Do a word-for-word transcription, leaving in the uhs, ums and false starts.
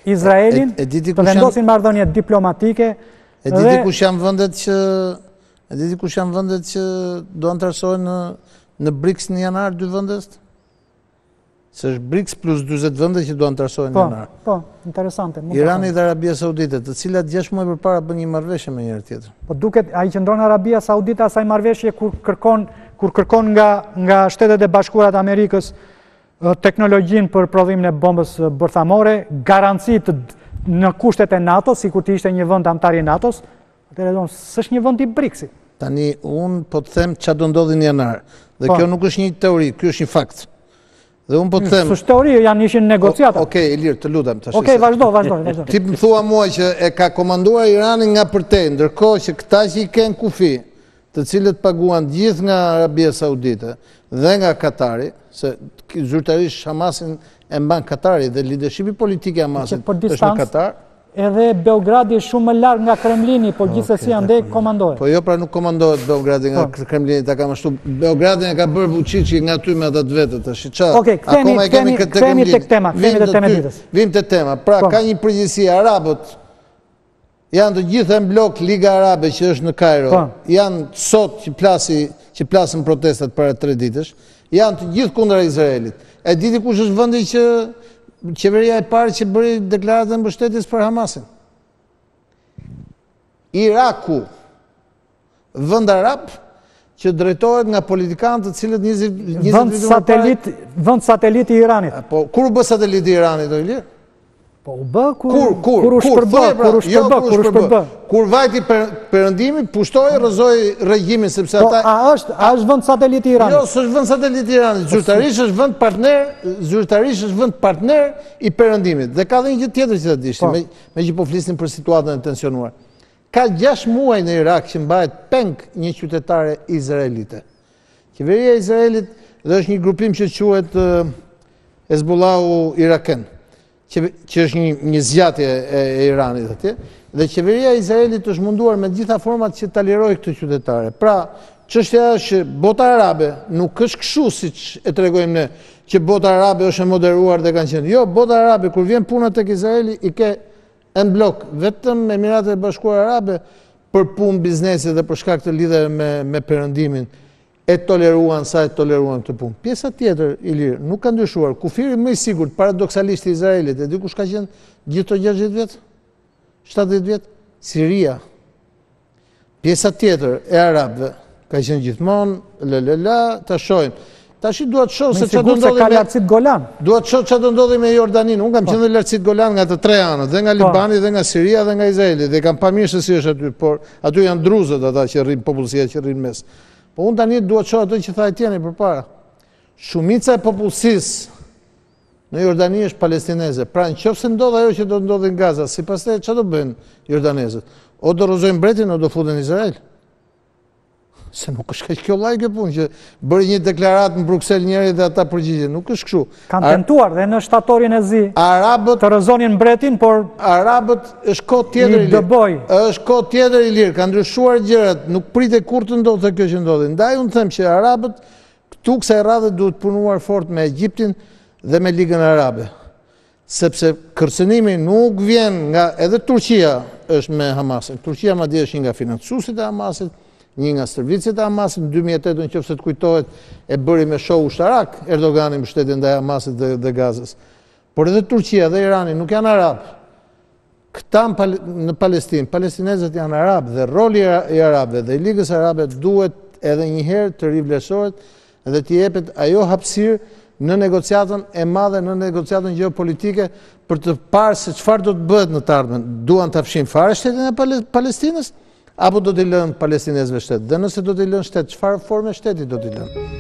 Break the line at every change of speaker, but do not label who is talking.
Izraelin, të vendosin marrëdhënie diplomatike.
E diti kush janë vendet që e diti kush janë vendet që do antarësohen në në BRICS në janar dy vendet? Se është BRICS plus dyzet vende që do antarësohen në janar.
Po, interesante.
Irani dhe Arabia Saudite, të cilat gjashtë muaj përpara bën një marrëveshje me njëri tjetrin.
Po duket ai qëndron Arabia Saudite asaj marrëveshje kur kërkon kur kërkon nga nga Shtetet e Bashkuara të Amerikës teknologjinë për prodhimin e bombës bërthamore, garanci të në kushtet e NATO, sikur të ishte një vend antar i NATO-s, atëherë don s'është një vend i BRICS-it.
Tani un po të them ç'a do ndodhi në janar. Dhe kjo nuk është një teori, ky është një fakt. Dhe un po të them.
S'është teori, janë ishin negociata.
Okej, Ilir, të lutem tash.
Okej, vazhdo, vazhdo, vazhdo.
Ti më thua mua që e ka komanduar Irani nga përtej, ndërkohë që këta që i kanë kufi, të cilët paguan gjithë nga Arabia Saudite dhe nga Katari, se zyrtarisht Hamasin e mban Katari dhe leadershipi politik i Hamasit është në Katar.
Edhe Beogradi është shumë më larg nga Kremlini, po gjithsesi andej komandohet.
Po jo, pra nuk komandohet Beogradi nga Kremlini, ta kam ashtu. Beogradin e ka bërë Vučići nga ty me ata të vetët, tash ç'a.
Okej, kthehemi kthehemi tek tema, kthehemi tek tema ditës.
Vim te tema. Pra ka një përgjegjësi, arabët janë të gjithë në blok Liga Arabe që është në Kairo. Janë sot që plasi që plasën protestat para tre ditësh, janë të gjithë kundër Izraelit. E diti kush është vendi që qeveria e parë që bëri deklaratën mbështetjes për Hamasin? Iraku, vend arab që drejtohet nga politikanë të cilët njëzet
vend satelit vend satelit i Iranit.
Po kur u bë sateliti i Iranit o Ilir?
Po u bë kur
kur
kur u shpërbë, kur u shpërbë, kur u shpërbë.
Kur vajti perëndimi, pushtoi, rrëzoi regjimin sepse ata.
Po a është a është vend sateliti i Iranit?
Jo, s'është vend sateliti i Iranit. Zyrtarisht është vend partner, zyrtarisht është vend partner i perëndimit. Dhe ka dhe një gjë tjetër që ta dish, me me që po flisnin për situatën e tensionuar. Ka gjashtë muaj në Irak që mbahet peng një qytetare izraelite. Qeveria e Izraelit dhe është një grupim që quhet Hezbollahu iraken, që është një, një zgjatje e, e Iranit atje, dhe qeveria e Izraelit është munduar me gjitha format që ta lirojë këtë qytetare. Pra, çështja është që bota arabe nuk është kështu siç e tregojmë ne, që bota arabe është e moderuar dhe kanë qenë. Jo, bota arabe kur vjen puna tek Izraeli i ke në blok vetëm Emiratet e Bashkuara Arabe për punë biznesi dhe për shkak të lidhjeve me me perëndimin e toleruan sa e toleruan këtë punë. Pjesa tjetër, Ilir, nuk ka ndryshuar. Kufiri më i sigurt, paradoksalisht i Izraelit, e di kush ka qenë gjithë të gjashtëdhjetë vjet? shtatëdhjetë vjet? Siria. Pjesa tjetër e arabëve ka qenë gjithmonë, la la la, ta shohim. Tash duhet të shoh se çfarë do ndodhi me
lartësit Golan.
Duhet të shoh çfarë do ndodhi me Jordanin. Unë kam qenë në lartësit Golan nga të tre anët, dhe nga Libani, dhe nga Siria, dhe nga Izraeli, dhe kam pa mirë se si është aty, por aty janë druzët ata që rrin popullsia që rrin mes. Po unë tani duhet të shoh atë që tha Etieni përpara. Shumica e popullsisë në Jordani është palestineze. Pra nëse ndodh ajo që do ndodhi në Gaza, sipas te çfarë do bëjnë jordanezët? O do rrëzojnë mbretin o do futen në Izrael. Se nuk është kaq kjo lloj kjo punë që bëri një deklaratë në Bruksel njëri dhe ata përgjigjen. Nuk është kështu.
Kanë tentuar dhe në shtatorin e zi.
Arabët
të rrëzonin mbretin, por
arabët është kohë tjetër i
lirë.
Është kohë tjetër i lirë, kanë ndryshuar gjërat, nuk pritet kur të ndodhte kjo që ndodhi. Ndaj unë them që arabët këtu kësaj radhe duhet punuar fort me Egjiptin dhe me Ligën Arabe. Sepse kërcënimi nuk vjen nga edhe Turqia është me Hamasin. Turqia madje është një nga financuesit e Hamasit, një nga stërvitësit e Hamasit. Në dy mijë e tetë, nëse të kujtohet, e bëri me show ushtarak Erdogani mbështetjen ndaj Hamasit dhe, dhe Gazës. Por edhe Turqia dhe Irani nuk janë arab. Këta në Palestinë, palestinezët janë arab dhe roli i arabëve dhe i Ligës Arabe duhet edhe një herë të rivlerësohet dhe të jepet ajo hapësirë në negociatën e madhe, në negociatën gjeopolitike për të parë se çfarë do të bëhet në të ardhmen. Duan ta fshin fare shtetin e Palestinës apo do t'i lënë palestinezëve shtet? Dhe nëse do t'i lënë shtet, çfarë forme shteti do t'i lënë?